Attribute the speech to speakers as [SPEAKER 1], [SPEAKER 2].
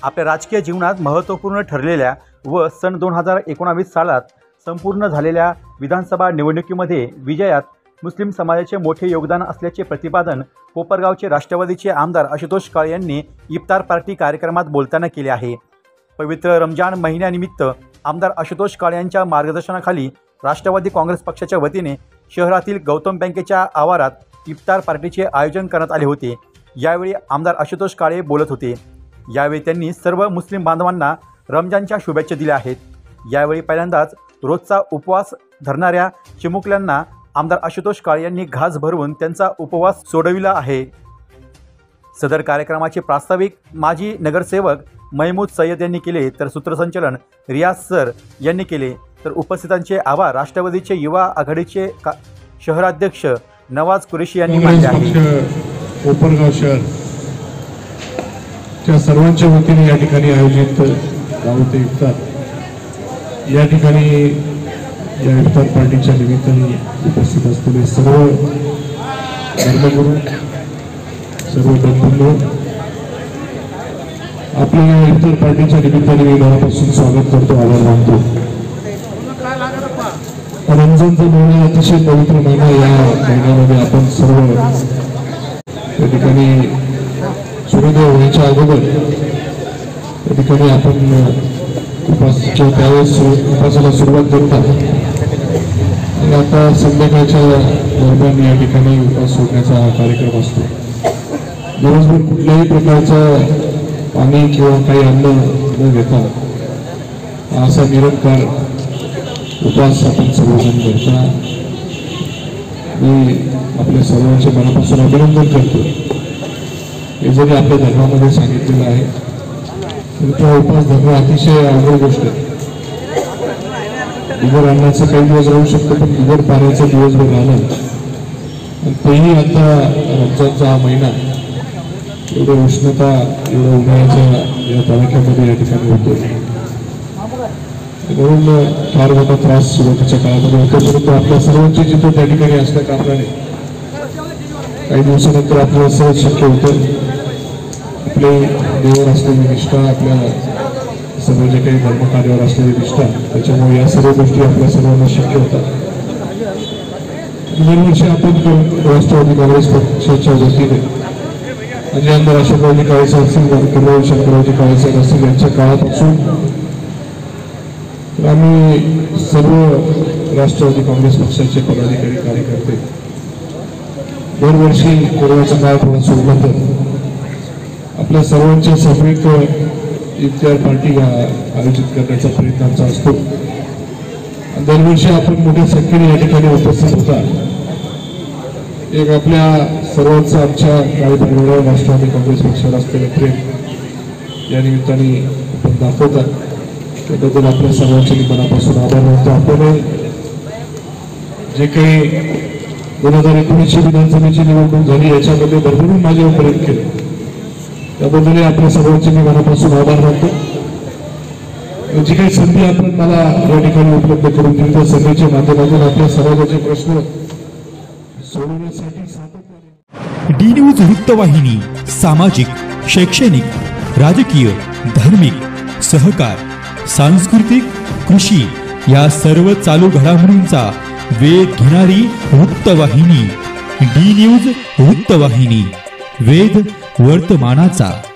[SPEAKER 1] आपल्या राजकीय जीवनात महत्त्वपूर्ण ठरलेल्या व सन 2019 सालात संपूर्ण झालेल्या विधानसभा निवडणुकीमध्ये विजयात मुस्लिम समाजाचे मोठे योगदान असल्याचे प्रतिपादन कोपरगावचे राष्ट्रवादीचे आमदार आशुतोष काळे यांनी इफ्तार पार्टी कार्यक्रमात बोलताना केले आहे। पवित्र रमजान महिन्यानिमित्त आमदार आशुतोष काळे यांच्या मार्गदर्शनाखाली राष्ट्रवादी काँग्रेस पक्षाच्या वतीने शहरातील गौतम बँकेच्या आवारात इफ्तार पार्टीचे आयोजन करण्यात आले होते। यावेळी आमदार आशुतोष काळे बोलत होते। यावेळी त्यांनी सर्व मुस्लिम बांधवांना रमजानच्या शुभेच्छा दिल्या आहेत। यावेळी पहिल्यांदाच रोजचा उपवास धरणाऱ्या चिमुकल्यांना आमदार आशुतोष काळे यांनी घास भरवून त्यांचा उपवास सोडविला आहे। सदर कार्यक्रमाचे प्रास्ताविक माजी नगरसेवक महमूद सय्यद यांनी केले, तर सूत्रसंचालन रियाज सर यांनी केले। तर उपस्थितांचे आभार राष्ट्रवादीचे युवा आघाडीचे शहराध्यक्ष नवाज कुरेशी यांनी मानले आहे।
[SPEAKER 2] कोपरगाव शहर च्या सर्वांच्या वतीने या ठिकाणी आयोजित दावत इफ्तार या ठिकाणी या इफ्तार पार्टीच्या निमित्ताने उपस्थित असलेले सर्व धर्मगुरू सर्व बंधू आपल्या या इफ्तार पार्टीच्या निमित्ताने मी मनापासून स्वागत करतो, आभार मानतो। रमजानचा महिना अतिशय पवित्र महिना, या महिन्यामध्ये आपण सर्व त्या ठिकाणी सूर्योदय होण्याच्या अगोदर त्या ठिकाणी आपण उपासाच्या त्यावेळेस उपासाला सुरुवात करतात आणि आता संध्याकाळच्या दरम्यान या ठिकाणी उपास सोडण्याचा हा कार्यक्रम असतो। दिवसभर कुठल्याही प्रकारचं पाणी किंवा काही अन्न न घेता असा निरंकार उपास आपण सर्वजण करता। मी आपल्या सर्वांचे मनापासून अभिनंदन करतो। हे जरी आपल्या धर्मामध्ये सांगितलेलं आहे तो उपास धर्म अतिशय अवघड गोष्ट आहे। बिगर अन्नाचं काही दिवस राहू शकतो, पण बिगर पाण्याचं दिवसभर राहणं आणि तेही आता रमजानचा हा महिना एवढं उष्णता एवढं उन्हाळ्याच्या या तारखेमध्ये या ठिकाणी होतो, म्हणून फार मोठा त्रास सुरुवातीच्या काळामध्ये होतो। परंतु आपल्या सर्वांची जिथं त्या ठिकाणी असल्या कारणाने काही दिवसानंतर आपल्याला सहज शक्य होतं। आपले देवावर असलेली निष्ठा, आपल्या सर्व जे काही धर्मकार्यावर असलेली निष्ठा, त्याच्यामुळे या सर्व गोष्टी आपल्या सर्वांना शक्य होतात। दरवर्षी आपण राष्ट्रवादी काँग्रेस पक्षाच्या वतीने म्हणजे आमदार अशोकरावजी काळेसाहेब असतील, किरण शंकररावजी काळेसाहेब असतील यांच्या काळापासून आम्ही सर्व राष्ट्रवादी काँग्रेस पक्षाचे पदाधिकारी कार्यकर्ते दरवर्षी कोरोनाचा काळ थोडा सोडला तर आपल्या सर्वांच्या सामूहिक इफ्तार पार्टी आयोजित करण्याचा प्रयत्न आमचा असतो। दरवर्षी आपण मोठ्या संख्येने या ठिकाणी उपस्थित होता। एक आपल्या सर्वांचं आमच्या कार्यपद्धतीवर राष्ट्रवादी काँग्रेस पक्षाला असलेलं प्रेम या निमित्ताने आपण दाखवतात, त्याबद्दल आपल्या सर्वांचे मनापासून आभार मानतो। आपण जे काही 2019 विधानसभेची निवडणूक झाली याच्यामध्ये भरभरून माझ्यावर प्रेम केलं, त्याबद्दल आपल्या सर्वांचे मी मनापासून आभार मानतो। जी काही संधी आपण मला या ठिकाणी उपलब्ध करून दिली त्या संधीच्या माध्यमातून आपल्या समाजाचे प्रश्न सोडवण्यासाठी सातत्याने
[SPEAKER 3] डी न्यूज वृत्तवाहिनी सामाजिक, शैक्षणिक, राजकीय, धार्मिक, सहकार, सांस्कृतिक, कृषी या सर्व चालू घडामोडींचा वेध घेणारी वृत्तवाहिनी डी न्यूज वृत्तवाहिनी, वेध वर्तमानाचा।